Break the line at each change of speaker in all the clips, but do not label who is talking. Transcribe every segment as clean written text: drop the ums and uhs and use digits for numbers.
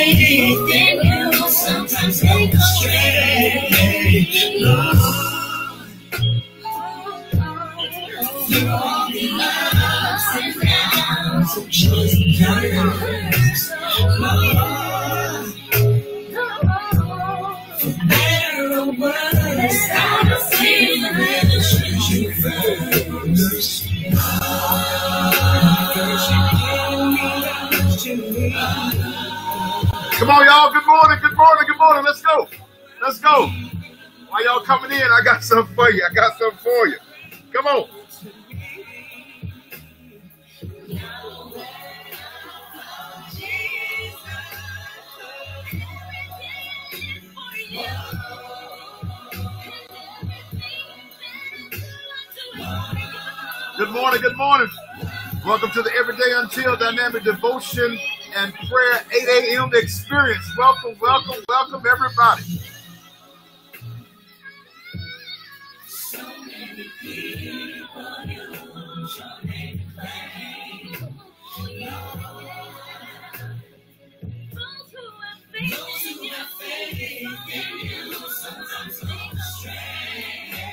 faith in you sometimes go astray. Lord, through all the ups and downs of joys and curves, Lord, for better or worse, I feel that it's you first.
Come on, y'all. Good morning. Good morning. Good morning. Let's go. Let's go. While y'all coming in, I got something for you. I got something for you. Come on. Good morning. Good morning. Welcome to the Everyday Until Dynamic Devotion and Prayer 8 a.m. experience. Welcome, welcome, welcome, everybody.
So many people use your name in vain. Those who have faith in you sometimes go astray.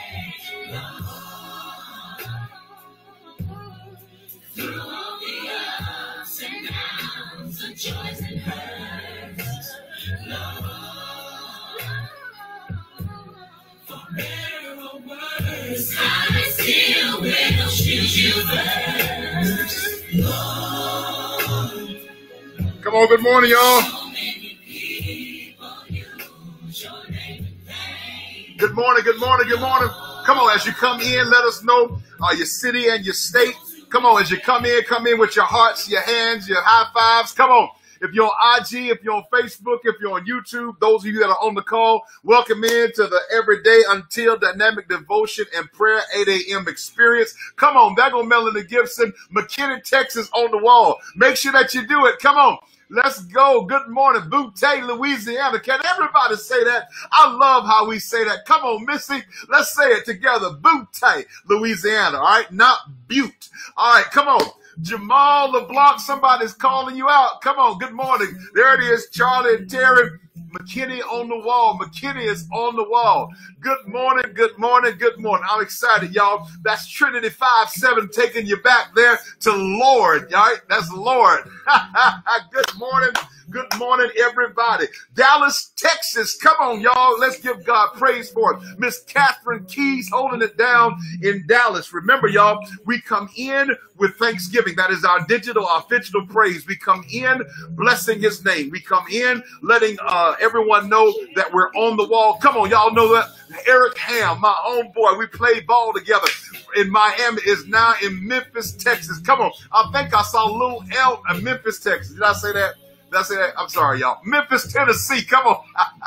Through all the ups and downs, the joys and hurts, Lord, for better or worse, I still will choose you first, Lord.
Come on, good morning, y'all.
So many people use your name in vain.
Good morning, good morning, good morning. Come on, as you come in, let us know your city and your state. Come on, as you come in with your hearts, your hands, your high fives. Come on. If you're on IG, if you're on Facebook, if you're on YouTube, those of you that are on the call, welcome in to the Everyday Until Dynamic Devotion and Prayer 8 a.m. experience. Come on, there go Melanie Gibson, McKinney, Texas on the wall. Make sure that you do it. Come on. Let's go. Good morning, Butte, Louisiana. Can everybody say that? I love how we say that. Come on, Missy. Let's say it together. Butte, Louisiana. All right, not Butte. All right, come on. Jamal LeBlanc, somebody's calling you out. Come on, good morning. There it is, Charlie and Terry. McKinney on the wall. McKinney is on the wall. Good morning, good morning, good morning. I'm excited, y'all. That's Trinity 5-7 taking you back there to Lord, all right? That's Lord. Good morning. Good morning, everybody. Dallas, Texas. Come on, y'all. Let's give God praise for it. Miss Catherine Keys holding it down in Dallas. Remember, y'all, we come in with thanksgiving. That is our digital praise. We come in blessing his name. We come in letting everyone know that we're on the wall. Come on, y'all know that. Eric Ham, my own boy, we played ball together in Miami, is now in Memphis, Texas. Come on. I think I saw Lil L in Memphis, Texas. Did I say that? Did I say that? I'm sorry, y'all. Memphis, Tennessee. Come on.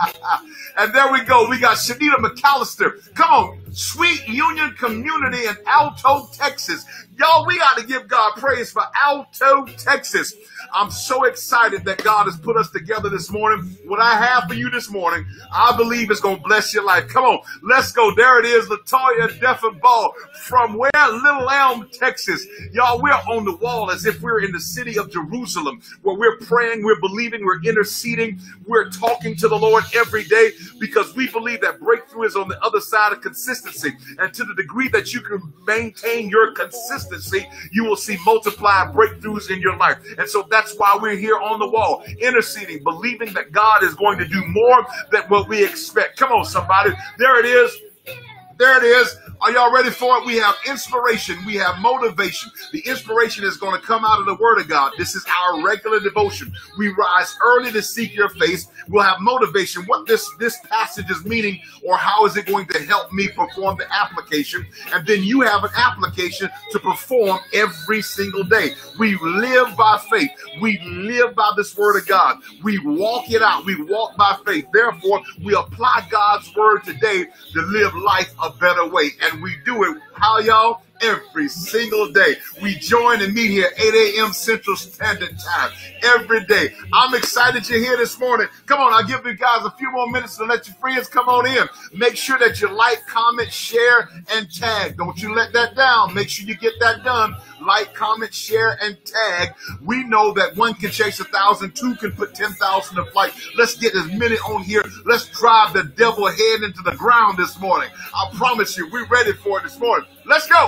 And there we go. We got Shanita McAllister. Come on. Sweet Union Community in Alto, Texas. Y'all, we got to give God praise for Alto, Texas. I'm so excited that God has put us together this morning. What I have for you this morning, I believe is going to bless your life. Come on, let's go. There it is, Latoya Deffenbaugh from where? Little Elm, Texas. Y'all, we're on the wall as if we're in the city of Jerusalem, where we're praying, we're believing, we're interceding, we're talking to the Lord every day because we believe that breakthrough is on the other side of consistency. And to the degree that you can maintain your consistency, you will see multiplied breakthroughs in your life. And so that's why we're here on the wall, interceding, believing that God is going to do more than what we expect. Come on, somebody. There it is. There it is. Are y'all ready for it? We have inspiration. We have motivation. The inspiration is going to come out of the Word of God. This is our regular devotion. We rise early to seek your face. We'll have motivation. What this passage is meaning, or how is it going to help me perform the application? And then you have an application to perform every single day. We live by faith. We live by this Word of God. We walk it out. We walk by faith. Therefore, we apply God's Word today to live life a better way. And we do it How y'all? Every single day. We join and meet here 8 a.m. Central Standard Time every day. I'm excited you're here this morning. Come on, I'll give you guys a few more minutes to let your friends come on in. Make sure that you like, comment, share, and tag. Don't you let that down. Make sure you get that done. Like, comment, share, and tag. We know that one can chase 1,000, two can put 10,000 to flight. Let's get as many on here. Let's drive the devil head into the ground this morning. I promise you, we're ready for it this morning. Let's go.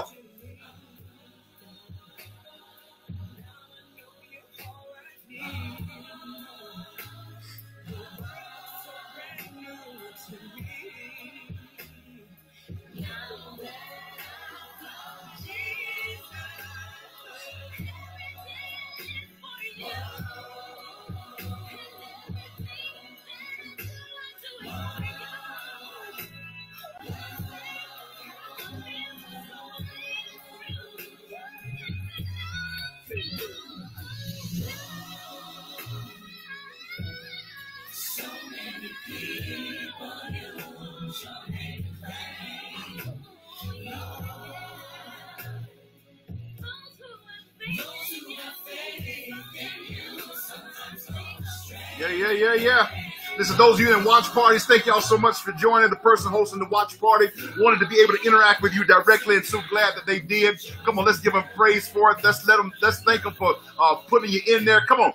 Yeah. Listen, those of you in watch parties, thank y'all so much for joining. The person hosting the watch party wanted to be able to interact with you directly, and so glad that they did. Come on, let's give them praise for it. Let's thank them for putting you in there. Come on,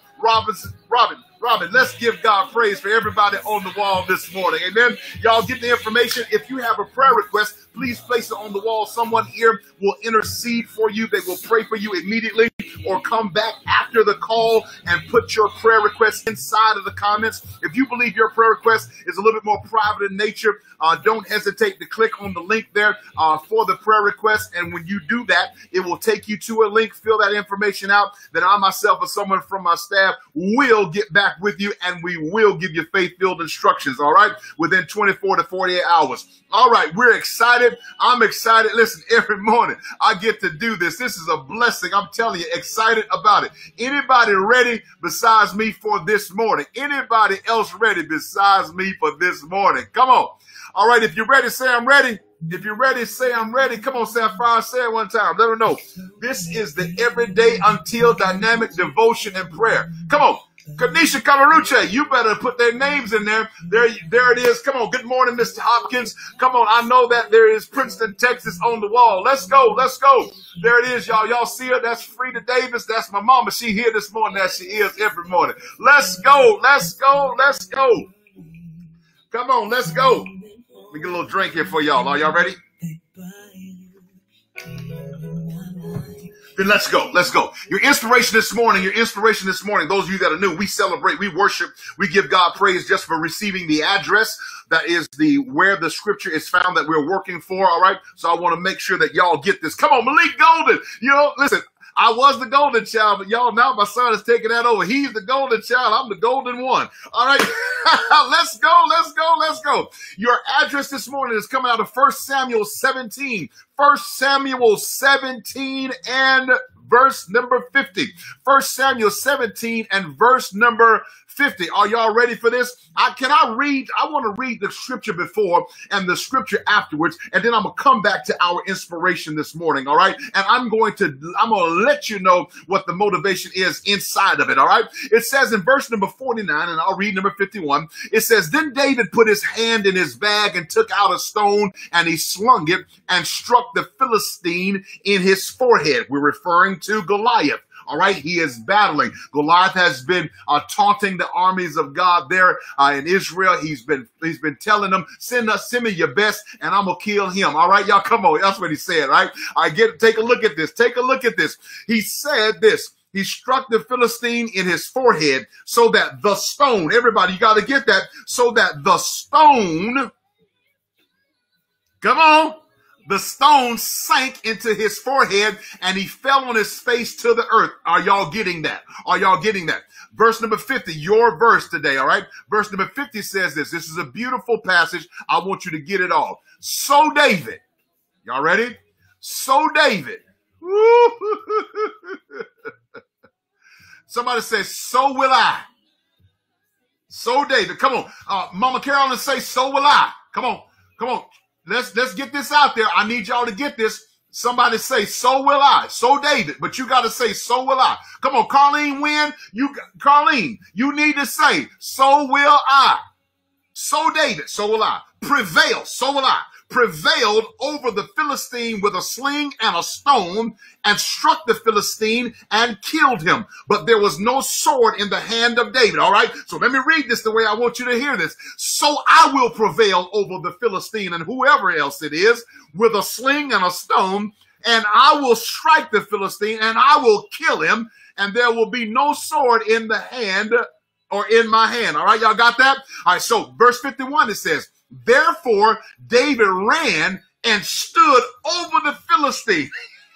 Robin, let's give God praise for everybody on the wall this morning. Amen. Y'all get the information. If you have a prayer request, please place it on the wall. Someone here will intercede for you. They will pray for you immediately, or come back after the call and put your prayer request inside of the comments. If you believe your prayer request is a little bit more private in nature, don't hesitate to click on the link there for the prayer request. And when you do that, it will take you to a link. Fill that information out. Then I myself or someone from my staff will get back with you, and we will give you faith-filled instructions, all right, within 24 to 48 hours. All right, we're excited. I'm excited. Listen, every morning I get to do this. This is a blessing. I'm telling you, excited about it. Anybody ready besides me for this morning? Anybody else ready besides me for this morning? Come on. All right, if you're ready, say I'm ready. If you're ready, say I'm ready. Come on, Sapphire, say it one time. Let her know. This is the Everyday Until Dynamic Devotion and Prayer. Come on. Kanisha Kamaruche, you better put their names in there. There it is. Come on. Good morning, Mr. Hopkins. Come on. I know that there is Princeton, Texas on the wall. Let's go. Let's go. There it is, y'all. Y'all see her? That's Frida Davis. That's my mama. She here this morning as she is every morning. Let's go. Let's go. Let's go. Come on. Let's go. Let me get a little drink here for y'all. Are y'all ready? Then let's go. Let's go. Your inspiration this morning, those of you that are new, we celebrate, we worship, we give God praise just for receiving the address. That is where the scripture is found that we're working for. All right. So I want to make sure that y'all get this. Come on, Malik Golden. You know, listen, I was the golden child, but y'all, now my son is taking that over. He's the golden child. I'm the golden one. All right. Let's go. Let's go. Let's go. Your address this morning is coming out of 1 Samuel 17. 1 Samuel 17 and verse number 50. 1 Samuel 17 and verse number 50. Are y'all ready for this? I want to read the scripture before and the scripture afterwards, and then I'm going to come back to our inspiration this morning, all right? And I'm going to let you know what the motivation is inside of it, all right? It says in verse number 49, and I'll read number 51, it says, "Then David put his hand in his bag and took out a stone, and he slung it and struck the Philistine in his forehead." We're referring to Goliath. All right, he is battling. Goliath has been taunting the armies of God there in Israel. He's been telling them, send me your best, and I'm gonna kill him. All right, y'all, come on. That's what he said, right? Take a look at this. Take a look at this. He said this. He struck the Philistine in his forehead so that the stone, everybody, you got to get that, so that the stone, come on, the stone sank into his forehead and he fell on his face to the earth. Are y'all getting that? Are y'all getting that? Verse number 50, your verse today, all right? Verse number 50 says this. This is a beautiful passage. I want you to get it all. So David, y'all ready? So David. Somebody says, so will I. So David, come on. Mama Carolyn say, so will I. Come on, come on. Let's get this out there. I need y'all to get this. Somebody say, so will I. So David, but you got to say, so will I. Come on, Carlene Wynn. Carlene, you need to say, so will I. So David, so will I. Prevail, so will I. Prevailed over the Philistine with a sling and a stone, and struck the Philistine and killed him. But there was no sword in the hand of David. All right. So let me read this the way I want you to hear this. So I will prevail over the Philistine and whoever else it is with a sling and a stone, and I will strike the Philistine and I will kill him, and there will be no sword in the hand or in my hand. All right. Y'all got that? All right. So verse 51, it says, therefore David ran and stood over the Philistine,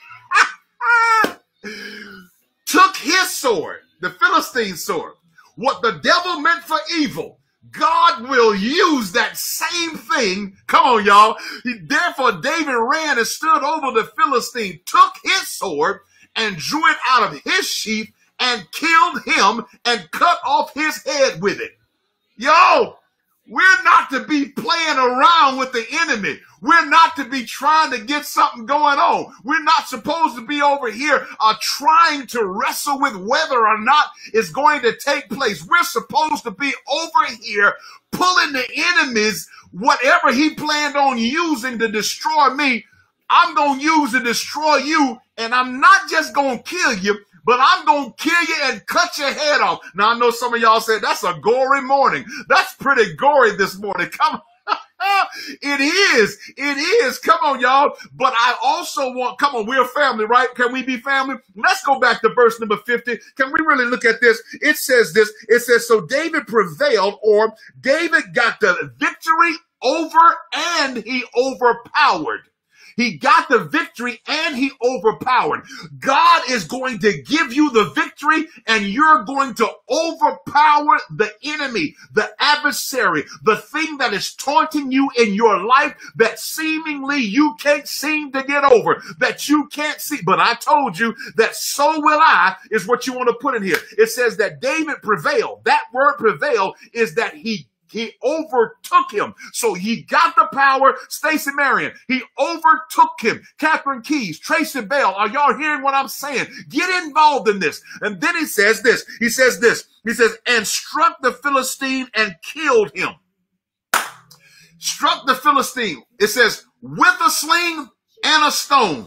took his sword, the Philistine's sword. What the devil meant for evil, God will use that same thing. Come on, y'all. Therefore David ran and stood over the Philistine, took his sword and drew it out of his sheath and killed him and cut off his head with it. Yo, we're not to be playing around with the enemy. We're not to be trying to get something going on. We're not supposed to be over here trying to wrestle with whether or not it's going to take place. We're supposed to be over here pulling the enemy's whatever he planned on using to destroy me. I'm going to use to destroy you, and I'm not just going to kill you, but I'm going to kill you and cut your head off. Now, I know some of y'all said that's a gory morning. That's pretty gory this morning. Come on. It is. It is. Come on, y'all. But I also want, come on, we're family, right? Can we be family? Let's go back to verse number 50. Can we really look at this? It says this. It says, so David prevailed, or David got the victory over and he overpowered. He got the victory and he overpowered. God is going to give you the victory, and you're going to overpower the enemy, the adversary, the thing that is taunting you in your life that seemingly you can't seem to get over, that you can't see. But I told you that so will I is what you want to put in here. It says that David prevailed. That word prevail is that he overtook him. So he got the power. Stacey Marion, he overtook him. Catherine Keys, Tracy Bell, are y'all hearing what I'm saying? Get involved in this. And then he says this. He says, and struck the Philistine and killed him. Struck the Philistine. It says, with a sling and a stone.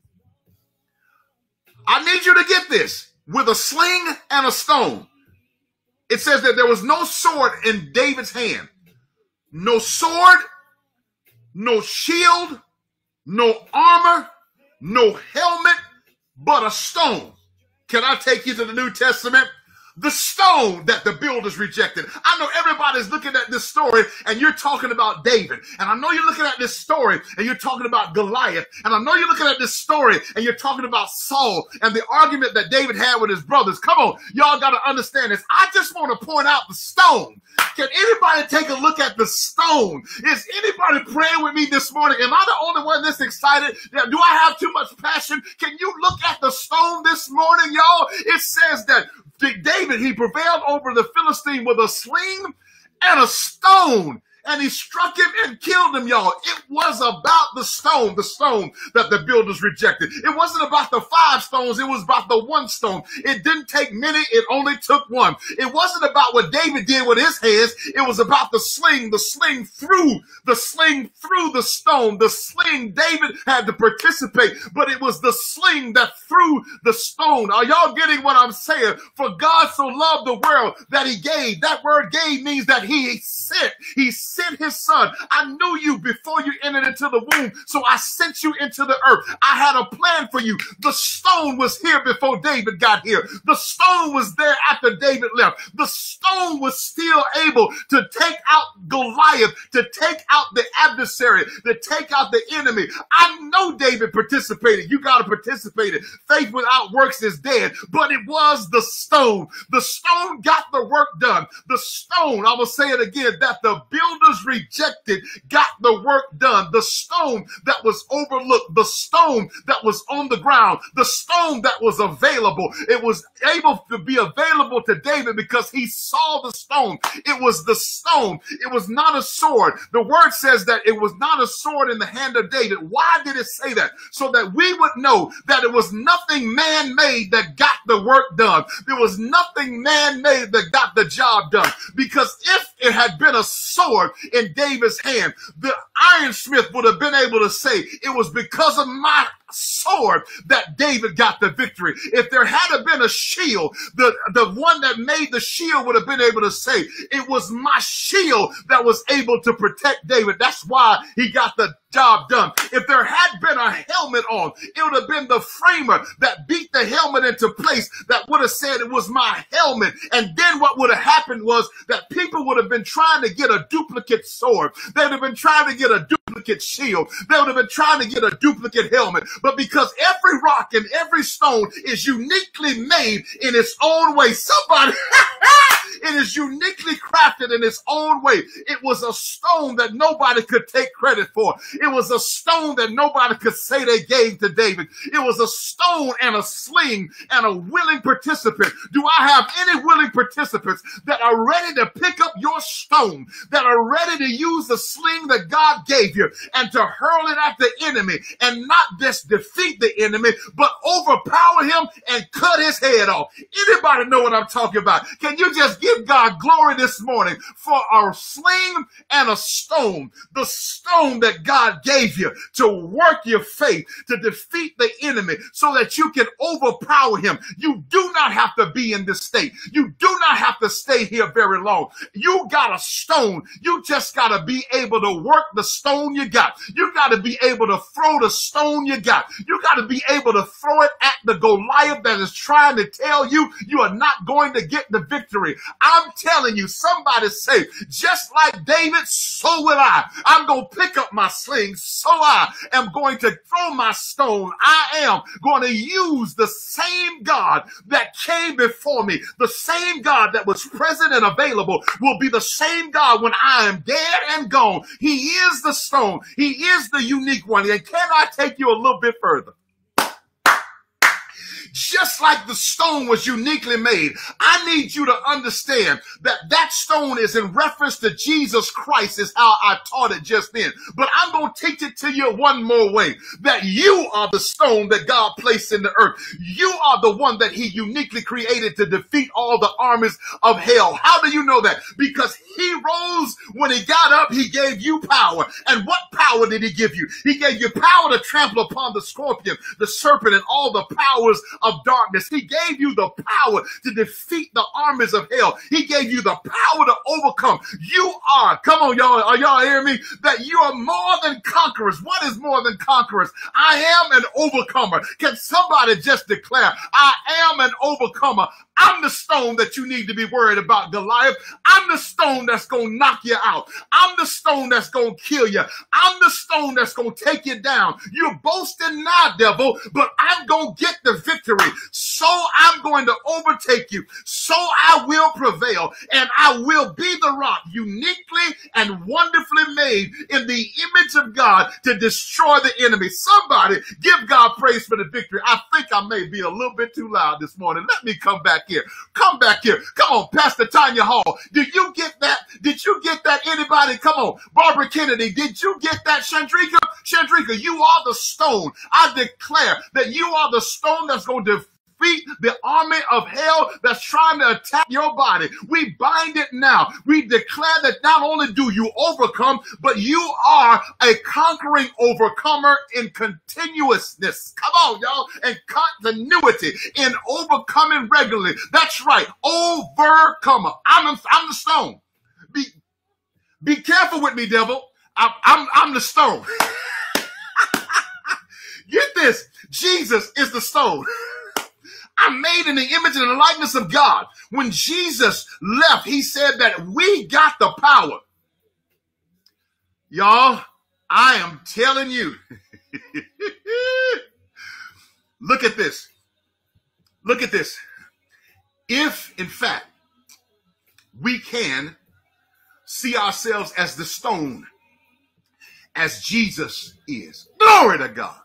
I need you to get this. With a sling and a stone. It says that there was no sword in David's hand. No sword, no shield, no armor, no helmet, but a stone. Can I take you to the New Testament? The stone that the builders rejected. I know everybody's looking at this story and you're talking about David. And I know you're looking at this story and you're talking about Goliath. And I know you're looking at this story and you're talking about Saul and the argument that David had with his brothers. Come on, y'all got to understand this. I just want to point out the stone. Can anybody take a look at the stone? Is anybody praying with me this morning? Am I the only one that's excited? Do I have too much passion? Can you look at the stone this morning, y'all? It says that David, he prevailed over the Philistine with a sling and a stone. And he struck him and killed him, y'all. It was about the stone that the builders rejected. It wasn't about the 5 stones. It was about the 1 stone. It didn't take many. It only took 1. It wasn't about what David did with his hands. It was about the sling through the stone. The sling, David had to participate, but it was the sling that threw the stone. Are y'all getting what I'm saying? For God so loved the world that he gave. That word gave means that he sent. He sent his son. I knew you before you entered into the womb, so I sent you into the earth. I had a plan for you. The stone was here before David got here. The stone was there after David left. The stone was still able to take out Goliath, to take out the adversary, to take out the enemy. I know David participated. You got to participate. Faith without works is dead, but it was the stone. The stone got the work done. The stone, I'm going to say it again, David that the builders rejected got the work done. The stone that was overlooked, the stone that was on the ground, the stone that was available. It was able to be available to David because he saw the stone. It was the stone. It was not a sword. The word says that it was not a sword in the hand of David. Why did it say that? So that we would know that it was nothing man-made that got the work done. There was nothing man-made that got the job done. Because if it had been a sword in David's hand, the ironsmith would have been able to say, it was because of my sword that David got the victory. If there had been a shield, the one that made the shield would have been able to say, it was my shield that was able to protect David. That's why he got the job done. If there had been a helmet on, it would have been the framer that beat the helmet into place that would have said it was my helmet. And then what would have happened was that people would have been trying to get a duplicate sword. They would have been trying to get a duplicate shield. They would have been trying to get a duplicate helmet. But because every rock and every stone is uniquely made in its own way, somebody... It is uniquely crafted in its own way. It was a stone that nobody could take credit for. It was a stone that nobody could say they gave to David. It was a stone and a sling and a willing participant. Do I have any willing participants that are ready to pick up your stone, that are ready to use the sling that God gave you and to hurl it at the enemy and not just defeat the enemy, but overpower him and cut his head off? Anybody know what I'm talking about? Can you just give God glory this morning for a sling and a stone, the stone that God gave you to work your faith, to defeat the enemy so that you can overpower him. You do not have to be in this state. You do not have to stay here very long. You got a stone. You just got to be able to work the stone you got. You got to be able to throw the stone you got. You got to be able to throw it at the Goliath that is trying to tell you you are not going to get the victory. I'm telling you, somebody say, just like David, so will I. I'm going to pick up my sling, so I am going to throw my stone. I am going to use the same God that came before me. The same God that was present and available will be the same God when I am dead and gone. He is the stone. He is the unique one. And can I take you a little bit further? Just like the stone was uniquely made, I need you to understand that that stone is in reference to Jesus Christ, is how I taught it just then. But I'm going to teach it to you one more way, that you are the stone that God placed in the earth. You are the one that he uniquely created to defeat all the armies of hell. How do you know that? Because he rose when he got up, he gave you power. And what power did he give you? He gave you power to trample upon the scorpion, the serpent, and all the powers of darkness. He gave you the power to defeat the armies of hell. He gave you the power to overcome. You are, come on y'all, are y'all hearing me? That you are more than conquerors. What is more than conquerors? I am an overcomer. Can somebody just declare, I am an overcomer? I'm the stone that you need to be worried about, Goliath. I'm the stone that's going to knock you out. I'm the stone that's going to kill you. I'm the stone that's going to take you down. You're boasting now, devil, but I'm going to get the victory. So I'm going to overtake you. So I will prevail, and I will be the rock, uniquely and wonderfully made in the image of God to destroy the enemy. Somebody give God praise for the victory. I think I may be a little bit too loud this morning. Let me come back here. Come back here. Come on, Pastor Tanya Hall. Did you get that? Did you get that? Anybody? Come on. Barbara Kennedy, did you get that? Chandrika? Chandrika, you are the stone. I declare that you are the stone that's going to defeat the army of hell that's trying to attack your body. We bind it now. We declare that not only do you overcome, but you are a conquering overcomer in continuousness. Come on, y'all. And continuity in overcoming regularly. That's right. Overcomer. I'm the stone. Be careful with me, devil. I'm the stone. Get this. Jesus is the stone. I'm made in the image and the likeness of God. When Jesus left, he said that we got the power. Y'all, I am telling you. Look at this. Look at this. If, in fact, we can see ourselves as the stone, as Jesus is. Glory to God.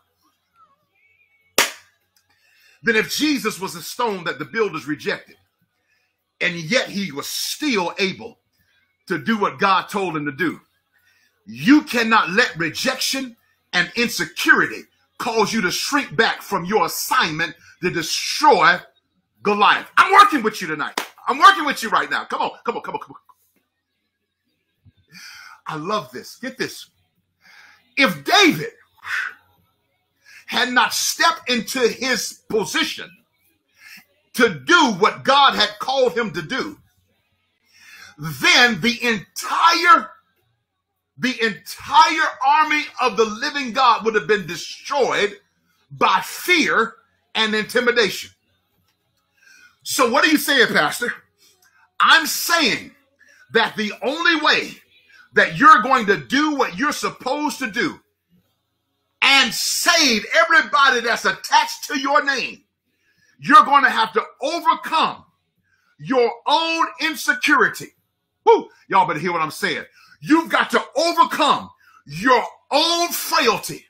Then if Jesus was a stone that the builders rejected, and yet he was still able to do what God told him to do, you cannot let rejection and insecurity cause you to shrink back from your assignment to destroy Goliath. I'm working with you tonight. I'm working with you right now. Come on, come on, come on, come on. I love this. Get this. If David had not stepped into his position to do what God had called him to do, then the entire army of the living God would have been destroyed by fear and intimidation. So what are you saying, Pastor? I'm saying that the only way that you're going to do what you're supposed to do and save everybody that's attached to your name, you're going to have to overcome your own insecurity. Woo, y'all better hear what I'm saying. You've got to overcome your own frailty.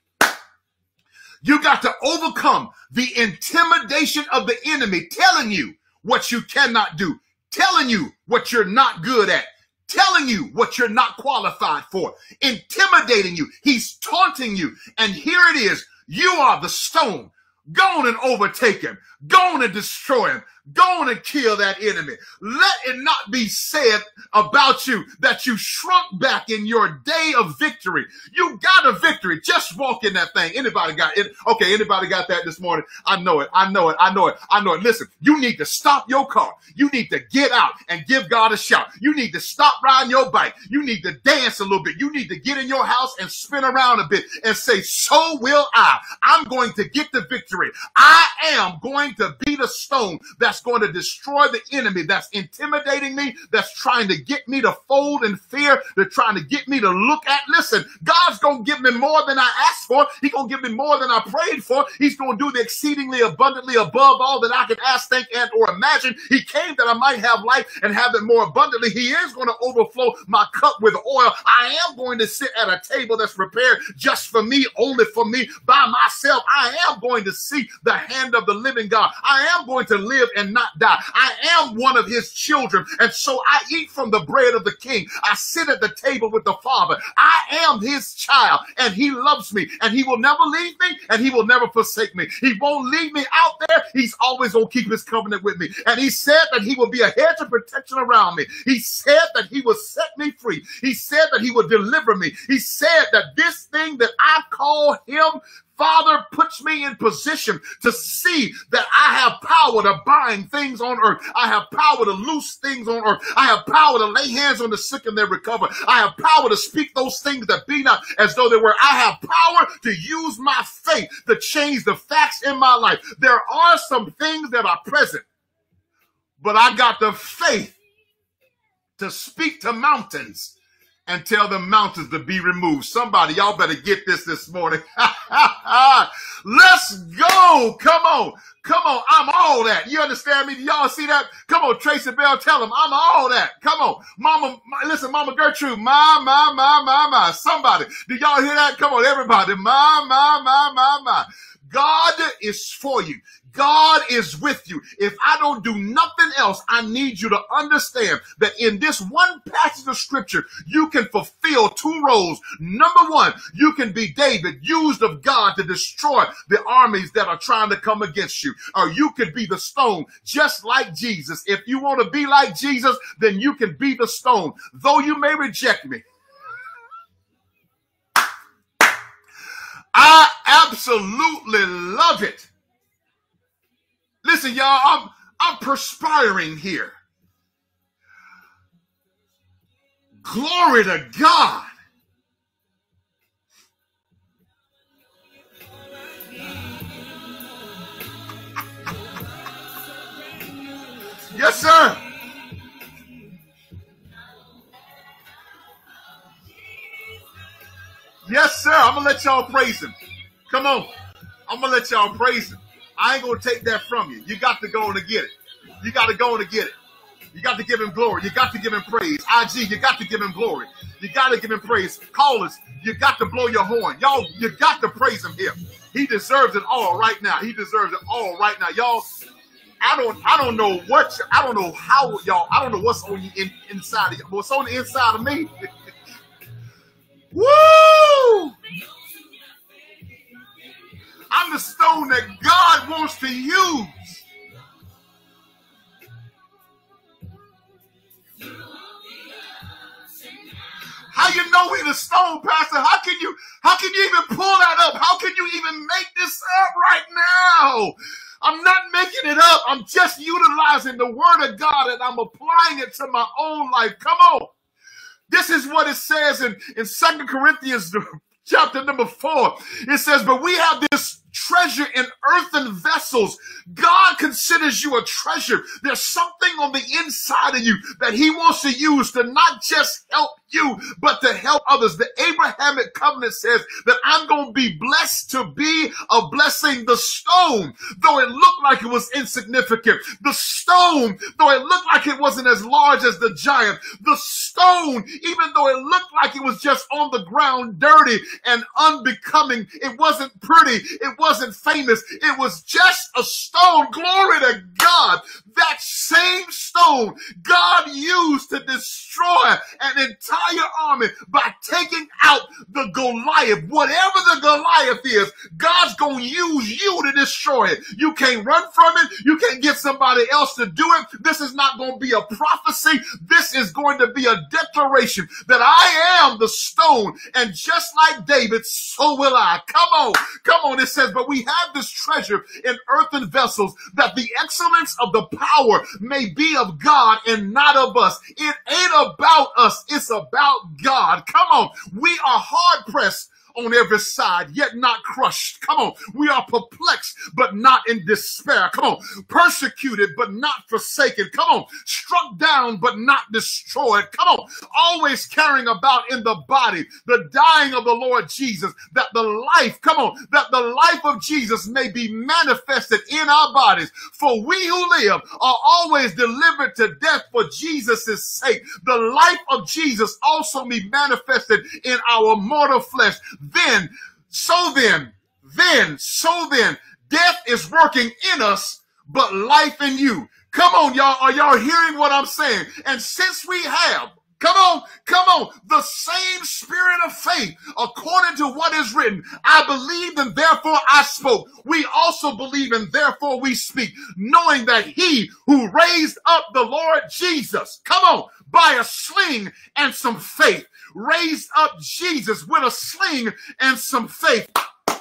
You got to overcome the intimidation of the enemy telling you what you cannot do, telling you what you're not good at, telling you what you're not qualified for, intimidating you. He's taunting you. And here it is. You are the stone. Go on and overtake him. Go on and destroy him. Go on and kill that enemy. Let it not be said about you that you shrunk back in your day of victory. You got a victory. Just walk in that thing. Anybody got it? Okay, anybody got that this morning? I know it. I know it. I know it. I know it. Listen, you need to stop your car. You need to get out and give God a shout. You need to stop riding your bike. You need to dance a little bit. You need to get in your house and spin around a bit and say, so will I. I'm going to get the victory. I am going to be the stone that's going to destroy the enemy that's intimidating me, that's trying to get me to fold in fear, they're trying to get me to look at. Listen, God's going to give me more than I asked for. He's going to give me more than I prayed for. He's going to do the exceedingly abundantly above all that I can ask, think, and or imagine. He came that I might have life and have it more abundantly. He is going to overflow my cup with oil. I am going to sit at a table that's prepared just for me, only for me, by myself. I am going to see the hand of the living God. I am going to live and not die. I am one of his children, and so I eat from the bread of the King. I sit at the table with the Father. I am his child, and he loves me, and he will never leave me, and he will never forsake me. He won't leave me out there. He's always going to keep his covenant with me, and he said that he will be a hedge of protection around me. He said that he will set me free. He said that he will deliver me. He said that this thing that I call him Father puts me in position to see that I have power to bind things on earth. I have power to loose things on earth. I have power to lay hands on the sick and they recover. I have power to speak those things that be not as though they were. I have power to use my faith to change the facts in my life. There are some things that are present, but I got the faith to speak to mountains and tell the mountains to be removed. Somebody, y'all better get this morning. Let's go. Come on. Come on. I'm all that. You understand me? Y'all see that? Come on, Tracy Bell, tell them I'm all that. Come on. Mama, listen, Mama Gertrude. My. Somebody. Do y'all hear that? Come on, everybody. My. God is for you. God is with you. If I don't do nothing else, I need you to understand that in this one passage of scripture, you can fulfill two roles. Number one, you can be David, used of God to destroy the armies that are trying to come against you. Or you could be the stone, just like Jesus. If you want to be like Jesus, then you can be the stone. Though you may reject me, I absolutely love it. Listen, y'all, I'm perspiring here. Glory to God. Yes, sir. Yes, sir. I'm going to let y'all praise him. Come on. I'm going to let y'all praise him. I ain't going to take that from you. You got to go on and get it. You got to go on and get it. You got to give him glory. You got to give him praise. IG, you got to give him glory. You got to give him praise. Callers, you got to blow your horn. Y'all, you got to praise him here. He deserves it all right now. He deserves it all right now. Y'all, I don't know what, I don't know how, y'all, I don't know what's on you inside of you. What's on the inside of me? Woo! I'm the stone that God wants to use. How you know we the stone, Pastor? How can you even pull that up? How can you even make this up right now? I'm not making it up. I'm just utilizing the word of God and I'm applying it to my own life. Come on. This is what it says in 2 Corinthians chapter number 4. It says, but we have this treasure in earthen vessels. God considers you a treasure. There's something on the inside of you that he wants to use to not just help you, but to help others. The Abrahamic covenant says that I'm going to be blessed to be a blessing. The stone, though it looked like it was insignificant, the stone, though it looked like it wasn't as large as the giant, the stone, even though it looked like it was just on the ground, dirty and unbecoming, it wasn't pretty, it wasn't famous, it was just a stone. Glory to God. That same stone God used to destroy an entire army by taking out the Goliath. Whatever the Goliath is, God's going to use you to destroy it. You can't run from it. You can't get somebody else to do it. This is not going to be a prophecy. This is going to be a declaration that I am the stone, and just like David, so will I. Come on. Come on. It says, but we have this treasure in earthen vessels, that the excellence of the power may be of God and not of us. It ain't about us. It's about God. Come on. We are hard pressed on every side, yet not crushed. Come on. We are perplexed, but not in despair. Come on. Persecuted, but not forsaken. Come on. Struck down, but not destroyed. Come on. Always carrying about in the body the dying of the Lord Jesus, that the life, come on, that the life of Jesus may be manifested in our bodies. For we who live are always delivered to death for Jesus' sake. The life of Jesus also be manifested in our mortal flesh. Then, death is working in us, but life in you. Come on, y'all. Are y'all hearing what I'm saying? And since we have, come on, the same spirit of faith, according to what is written, I believed and therefore I spoke. We also believe and therefore we speak, knowing that he who raised up the Lord Jesus, come on, by a sling and some faith, raised up Jesus with a sling and some faith,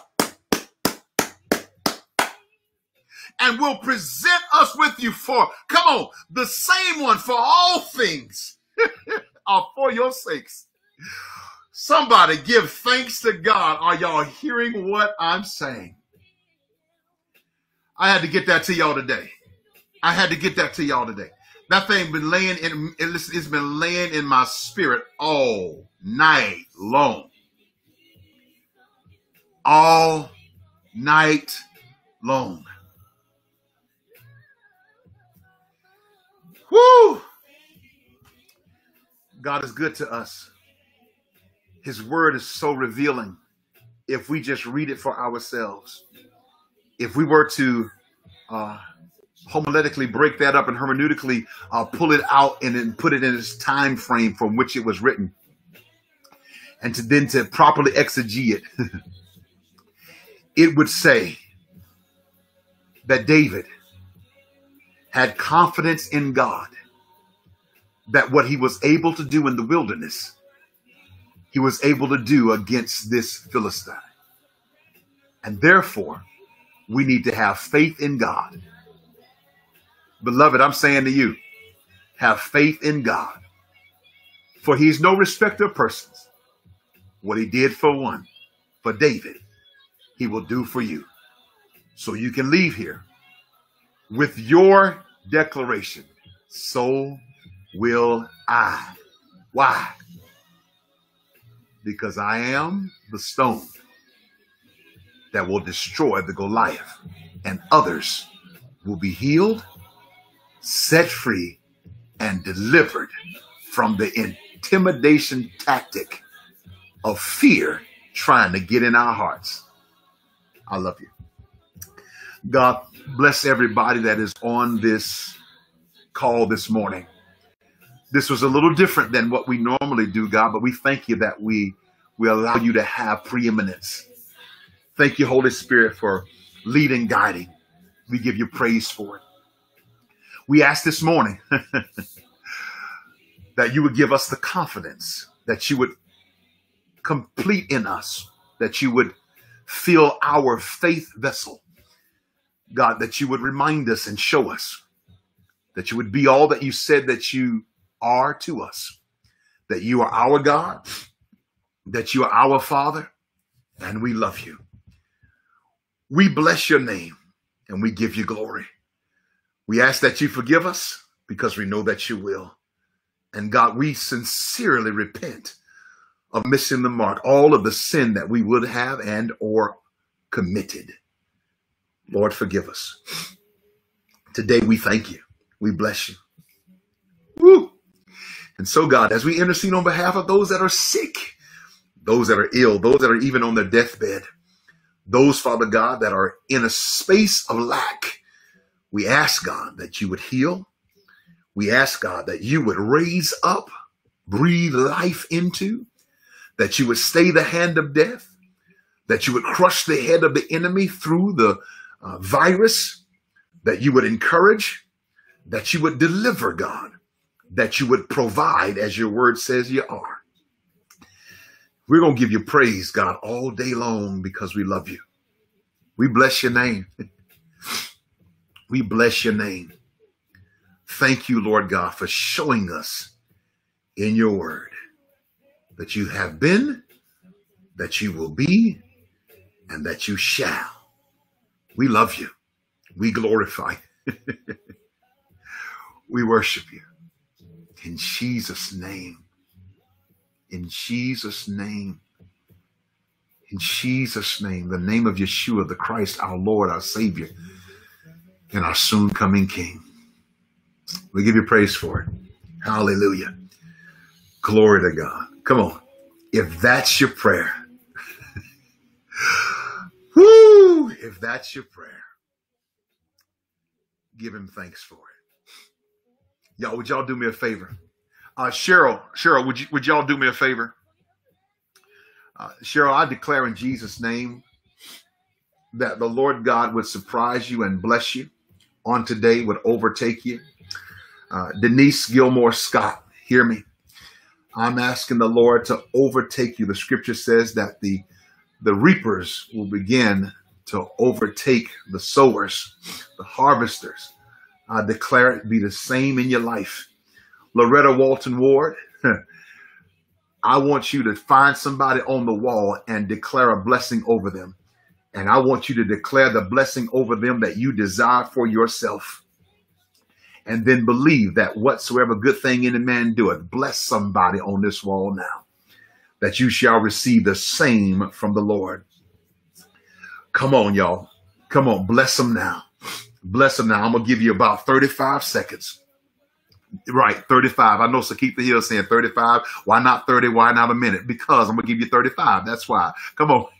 and will present us with you for, come on, the same one, for all things are for your sakes. Somebody give thanks to God. Are y'all hearing what I'm saying? I had to get that to y'all today. That thing been laying in, it's been laying in my spirit all night long. All night long. Woo! God is good to us. His word is so revealing if we just read it for ourselves. If we were to homiletically break that up and hermeneutically pull it out and then put it in its time frame from which it was written, and to properly exegete it, it would say that David had confidence in God that what he was able to do in the wilderness, he was able to do against this Philistine. And therefore, we need to have faith in God. Beloved, I'm saying to you, have faith in God. For he's no respecter of persons. What he did for one, for David, he will do for you. So you can leave here with your declaration. So will I. Why? Because I am the stone that will destroy the Goliath, and others will be healed, set free, and delivered from the intimidation tactic of fear trying to get in our hearts. I love you. God bless everybody that is on this call this morning. This was a little different than what we normally do, God, but we thank you that we allow you to have preeminence. Thank you, Holy Spirit, for leading, guiding. We give you praise for it. We ask this morning that you would give us the confidence, that you would complete in us, that you would fill our faith vessel. God, that you would remind us and show us, that you would be all that you said that you are to us, that you are our God, that you are our Father, and we love you. We bless your name and we give you glory. We ask that you forgive us because we know that you will. And God, we sincerely repent of missing the mark, all of the sin that we would have and or committed. Lord, forgive us. Today we thank you. We bless you. Woo! And so, God, as we intercede on behalf of those that are sick, those that are ill, those that are even on their deathbed, those, Father God, that are in a space of lack, we ask, God, that you would heal. We ask, God, that you would raise up, breathe life into, that you would stay the hand of death, that you would crush the head of the enemy through the virus, that you would encourage, that you would deliver, God, that you would provide as your word says you are. We're going to give you praise, God, all day long because we love you. We bless your name. We bless your name. Thank you, Lord God, for showing us in your word that you have been, that you will be, and that you shall. We love you. We glorify you. We worship you. In Jesus' name. In Jesus' name. In Jesus' name. The name of Yeshua, the Christ, our Lord, our Savior, and our soon coming King. We give you praise for it. Hallelujah. Glory to God. Come on. If that's your prayer, woo, if that's your prayer, give him thanks for it. Y'all, would y'all do me a favor? Cheryl, would y'all do me a favor? Cheryl, I declare in Jesus' name that the Lord God would surprise you and bless you on today, would overtake you. Denise Gilmore Scott, hear me. I'm asking the Lord to overtake you. The scripture says that the reapers will begin to overtake the sowers, the harvesters. I declare it be the same in your life. Loretta Walton Ward, I want you to find somebody on the wall and declare a blessing over them. And I want you to declare the blessing over them that you desire for yourself. And then believe that whatsoever good thing any man doeth, bless somebody on this wall now, that you shall receive the same from the Lord. Come on, y'all. Come on, bless them now. Bless them now. I'm going to give you about 35 seconds. Right, 35. I know Sakita Hill saying 35. Why not 30? Why not a minute? Because I'm going to give you 35. That's why. Come on.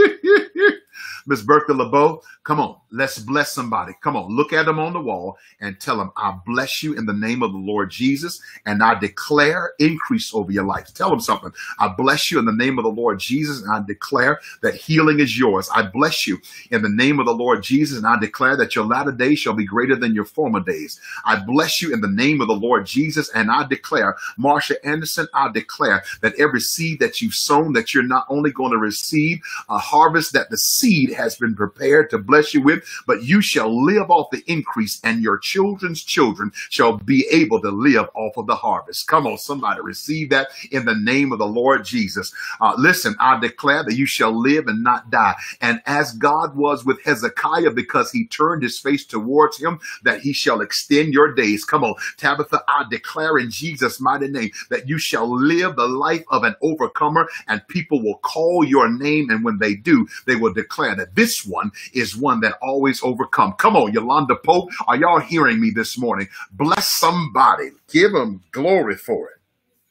Miss Bertha LeBeau, come on. Let's bless somebody. Come on. Look at them on the wall and tell them, I bless you in the name of the Lord Jesus, and I declare increase over your life. Tell them something. I bless you in the name of the Lord Jesus, and I declare that healing is yours. I bless you in the name of the Lord Jesus, and I declare that your latter days shall be greater than your former days. I bless you in the name of the Lord Jesus, and I declare, Marsha Anderson, I declare that every seed that you've sown, that you're not only going to receive a harvest that the seed has been prepared to bless you with, but you shall live off the increase, and your children's children shall be able to live off of the harvest. Come on, somebody receive that in the name of the Lord Jesus. Listen, I declare that you shall live and not die. And as God was with Hezekiah, because he turned his face towards him, that he shall extend your days. Come on, Tabitha, I declare in Jesus' mighty name that you shall live the life of an overcomer, and people will call your name. And when they do, they will declare that that this one is one that always overcome. Come on, Yolanda Pope, are y'all hearing me this morning? Bless somebody. Give them glory for it.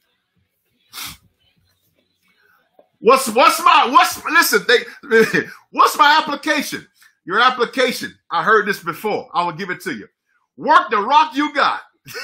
What's my application? Your application. I heard this before. I will give it to you. Work the rock you got.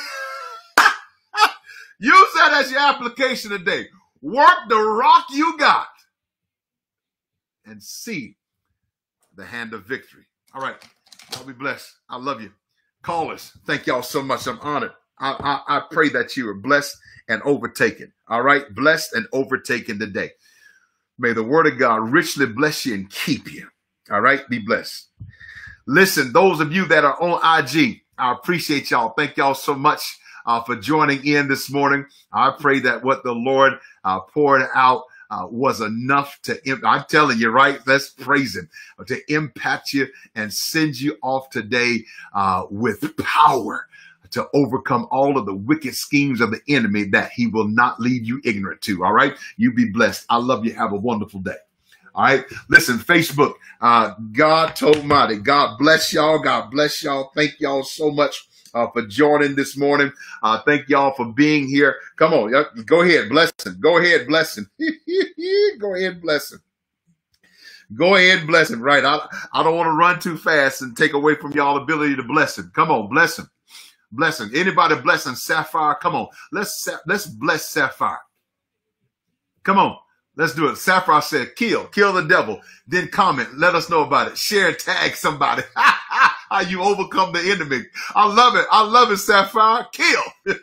Use that as your application today. Work the rock you got and see the hand of victory. All right. Y'all be blessed. I love you. Callers, thank y'all so much. I'm honored. I pray that you are blessed and overtaken. All right. Blessed and overtaken today. May the word of God richly bless you and keep you. All right. Be blessed. Listen, those of you that are on IG, I appreciate y'all. Thank y'all so much for joining in this morning. I pray that what the Lord poured out was enough to, I'm telling you, right? Let's praise him, to impact you and send you off today with power to overcome all of the wicked schemes of the enemy that he will not leave you ignorant to. All right. You be blessed. I love you. Have a wonderful day. All right. Listen, Facebook, God Almighty. God bless y'all. God bless y'all. Thank y'all so much for joining this morning. Thank y'all for being here. Come on. Go ahead. Blessing. Go ahead. Blessing. Go ahead. Blessing. Go ahead. Blessing. Right. I don't want to run too fast and take away from y'all ability to bless him. Come on. Bless him. Blessing. Anybody blessing Sapphire? Come on. Let's bless Sapphire. Come on. Let's do it. Sapphire said, kill the devil. Then comment. Let us know about it. Share and tag somebody. How you overcome the enemy. I love it. I love it, Sapphire. Kill.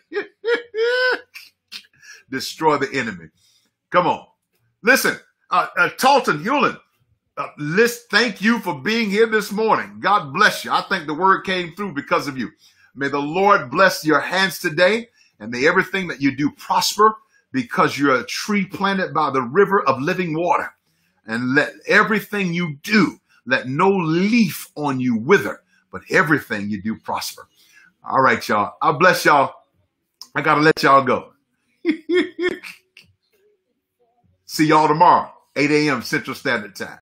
Destroy the enemy. Come on. Listen, Talton Hewlin, thank you for being here this morning. God bless you. I think the word came through because of you. May the Lord bless your hands today, and may everything that you do prosper, because you're a tree planted by the river of living water. And let everything you do, let no leaf on you wither, but everything you do prosper. All right, y'all. I bless y'all. I got to let y'all go. See y'all tomorrow, 8 a.m. Central Standard Time.